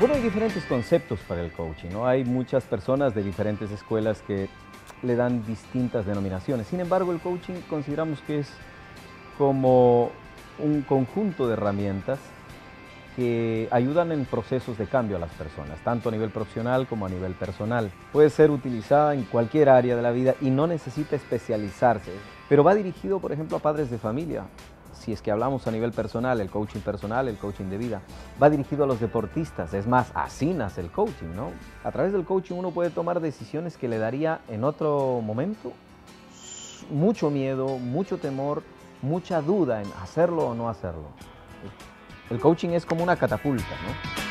Bueno, hay diferentes conceptos para el coaching, ¿no? Hay muchas personas de diferentes escuelas que le dan distintas denominaciones. Sin embargo, el coaching consideramos que es como un conjunto de herramientas que ayudan en procesos de cambio a las personas, tanto a nivel profesional como a nivel personal. Puede ser utilizada en cualquier área de la vida y no necesita especializarse, pero va dirigido, por ejemplo, a padres de familia. Si es que hablamos a nivel personal, el coaching de vida, va dirigido a los deportistas. Es más, así nace el coaching, ¿no? A través del coaching uno puede tomar decisiones que le daría en otro momento mucho miedo, mucho temor, mucha duda en hacerlo o no hacerlo. El coaching es como una catapulta, ¿no?